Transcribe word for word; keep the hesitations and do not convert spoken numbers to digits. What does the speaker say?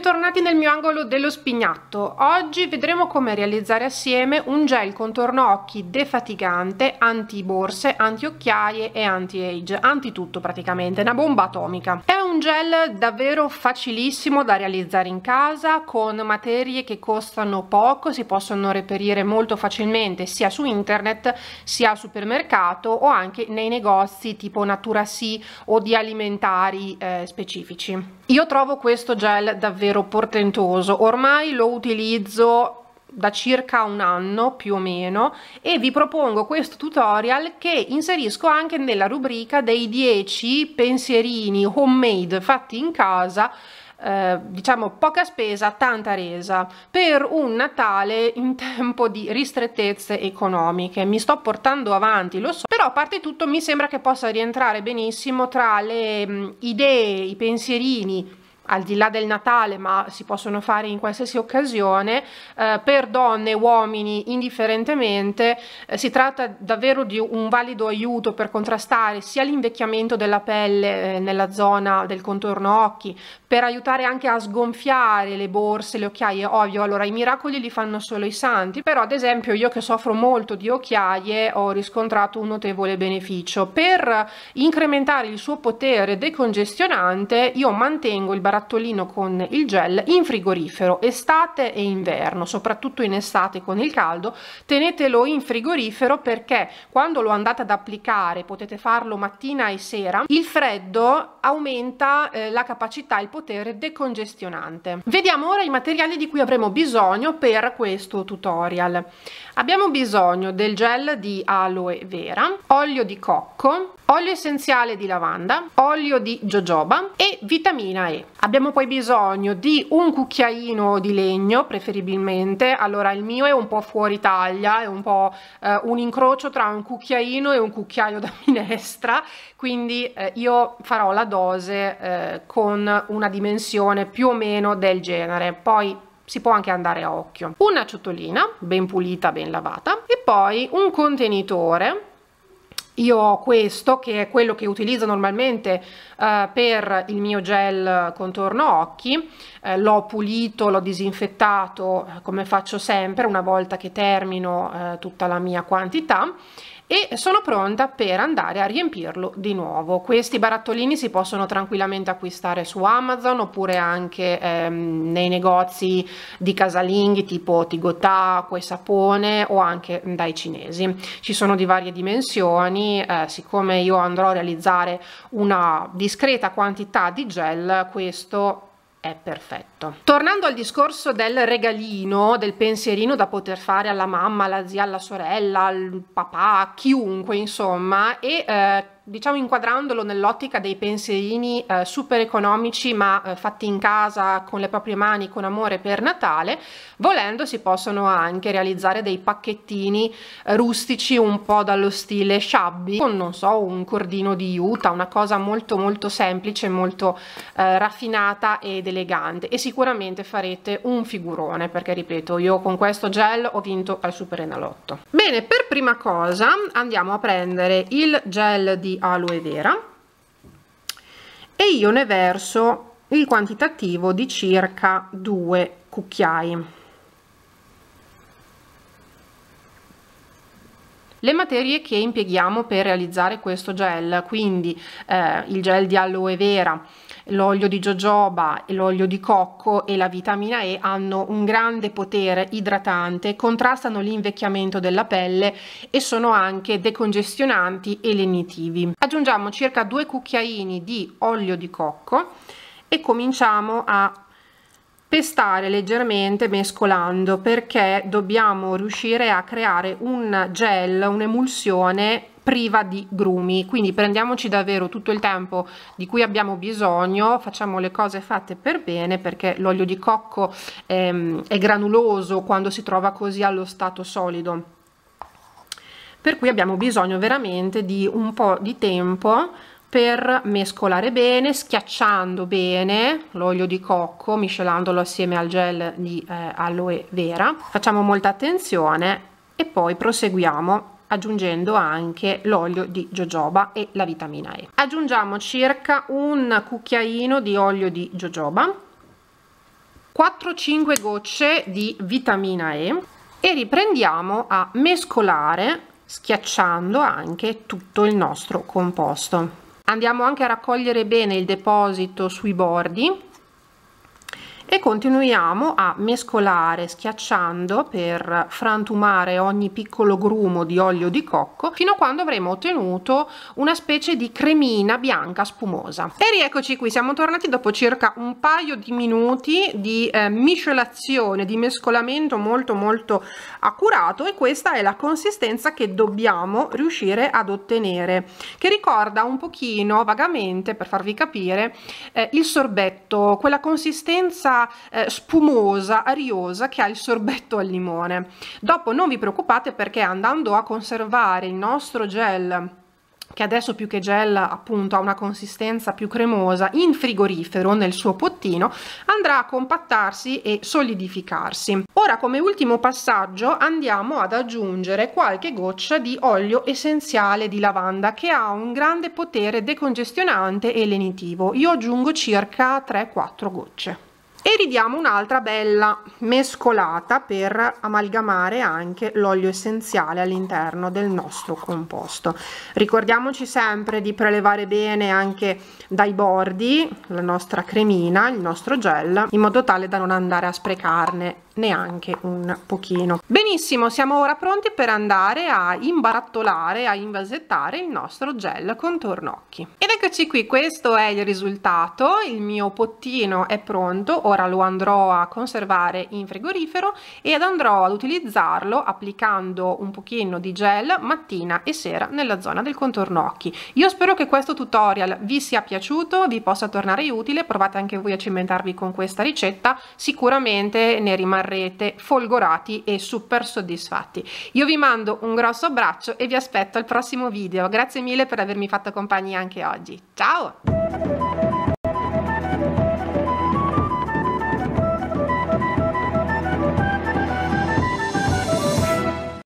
bentornati nel mio angolo dello spignatto. Oggi vedremo come realizzare assieme un gel contorno occhi defatigante, anti-borse, anti-occhiaie e anti-age, anti-tutto praticamente, una bomba atomica. È un gel davvero facilissimo da realizzare in casa, con materie che costano poco, si possono reperire molto facilmente sia su internet sia al supermercato o anche nei negozi tipo Naturasie o di alimentari eh, specifici. Io trovo questo gel davvero portentoso, ormai lo utilizzo da circa un anno più o meno e vi propongo questo tutorial che inserisco anche nella rubrica dei dieci pensierini homemade fatti in casa, eh, diciamo poca spesa, tanta resa, per un Natale in tempo di ristrettezze economiche. Mi sto portando avanti, lo so, però a parte tutto mi sembra che possa rientrare benissimo tra le mh, idee, i pensierini al di là del Natale, ma si possono fare in qualsiasi occasione, eh, per donne e uomini indifferentemente. Eh, si tratta davvero di un valido aiuto per contrastare sia l'invecchiamento della pelle eh, nella zona del contorno occhi, per aiutare anche a sgonfiare le borse, le occhiaie. Ovvio, allora i miracoli li fanno solo i santi, però ad esempio io che soffro molto di occhiaie ho riscontrato un notevole beneficio. Per incrementare il suo potere decongestionante io mantengo il barattolino con il gel in frigorifero estate e inverno, soprattutto in estate con il caldo tenetelo in frigorifero, perché quando lo andate ad applicare, potete farlo mattina e sera, il freddo aumenta eh, la capacità, il potere decongestionante. Vediamo ora i materiali di cui avremo bisogno per questo tutorial. Abbiamo bisogno del gel di aloe vera, olio di cocco, olio essenziale di lavanda, olio di jojoba e vitamina E. Abbiamo poi bisogno di un cucchiaino di legno, preferibilmente. Allora il mio è un po' fuori taglia, è un po' eh, un incrocio tra un cucchiaino e un cucchiaio da minestra, quindi eh, io farò la dose eh, con una dimensione più o meno del genere. Poi si può anche andare a occhio. Una ciotolina ben pulita, ben lavata, e poi un contenitore. Io ho questo, che è quello che utilizzo normalmente uh, per il mio gel contorno occhi. Eh, l'ho pulito, l'ho disinfettato come faccio sempre una volta che termino uh, tutta la mia quantità, e sono pronta per andare a riempirlo di nuovo. Questi barattolini si possono tranquillamente acquistare su Amazon oppure anche ehm, nei negozi di casalinghi tipo Tigotà, Acqua e Sapone, o anche dai cinesi. Ci sono di varie dimensioni, eh, siccome io andrò a realizzare una discreta quantità di gel, questo è perfetto. Tornando al discorso del regalino, del pensierino da poter fare alla mamma, alla zia, alla sorella, al papà, a chiunque insomma, e eh, diciamo inquadrandolo nell'ottica dei pensierini eh, super economici ma eh, fatti in casa con le proprie mani, con amore, per Natale, volendo si possono anche realizzare dei pacchettini eh, rustici, un po' dallo stile shabby, con non so, un cordino di juta, una cosa molto molto semplice, molto eh, raffinata ed elegante, e sicuramente farete un figurone, perché ripeto, io con questo gel ho vinto al Superenalotto. Bene, per prima cosa andiamo a prendere il gel di aloe vera e io ne verso il quantitativo di circa due cucchiai. Le materie che impieghiamo per realizzare questo gel, quindi eh, il gel di aloe vera, l'olio di jojoba, l'olio di cocco e la vitamina E, hanno un grande potere idratante, contrastano l'invecchiamento della pelle e sono anche decongestionanti e lenitivi. Aggiungiamo circa due cucchiaini di olio di cocco e cominciamo a pestare leggermente mescolando, perché dobbiamo riuscire a creare un gel, un'emulsione priva di grumi. Quindi prendiamoci davvero tutto il tempo di cui abbiamo bisogno, facciamo le cose fatte per bene, perché l'olio di cocco è, è granuloso quando si trova così allo stato solido, per cui abbiamo bisogno veramente di un po' di tempo per mescolare bene, schiacciando bene l'olio di cocco, miscelandolo assieme al gel di eh, aloe vera. Facciamo molta attenzione e poi proseguiamo aggiungendo anche l'olio di jojoba e la vitamina E. Aggiungiamo circa un cucchiaino di olio di jojoba quattro cinque gocce di vitamina E e riprendiamo a mescolare schiacciando anche tutto il nostro composto. Andiamo anche a raccogliere bene il deposito sui bordi e continuiamo a mescolare schiacciando per frantumare ogni piccolo grumo di olio di cocco fino a quando avremo ottenuto una specie di cremina bianca spumosa. E rieccoci qui, siamo tornati dopo circa un paio di minuti di eh, miscelazione, di mescolamento molto molto accurato, e questa è la consistenza che dobbiamo riuscire ad ottenere, che ricorda un pochino vagamente, per farvi capire, eh, il sorbetto, quella consistenza Eh, spumosa, ariosa che ha il sorbetto al limone. Dopo non vi preoccupate, perché andando a conservare il nostro gel, che adesso più che gel appunto ha una consistenza più cremosa, in frigorifero nel suo pottino, andrà a compattarsi e solidificarsi. Ora, come ultimo passaggio, andiamo ad aggiungere qualche goccia di olio essenziale di lavanda, che ha un grande potere decongestionante e lenitivo. Io aggiungo circa tre quattro gocce. E ridiamo un'altra bella mescolata per amalgamare anche l'olio essenziale all'interno del nostro composto. Ricordiamoci sempre di prelevare bene anche dai bordi la nostra cremina, il nostro gel, in modo tale da non andare a sprecarne neanche un pochino. Benissimo, siamo ora pronti per andare a imbarattolare, a invasettare il nostro gel contorno occhi. Ed eccoci qui, questo è il risultato. Il mio pottino è pronto, ora lo andrò a conservare in frigorifero ed andrò ad utilizzarlo applicando un pochino di gel mattina e sera nella zona del contorno occhi. Io spero che questo tutorial vi sia piaciuto, vi possa tornare utile. Provate anche voi a cimentarvi con questa ricetta, sicuramente ne rimarrete folgorati e super soddisfatti. Io vi mando un grosso abbraccio e vi aspetto al prossimo video. Grazie mille per avermi fatto compagnia anche oggi. Ciao!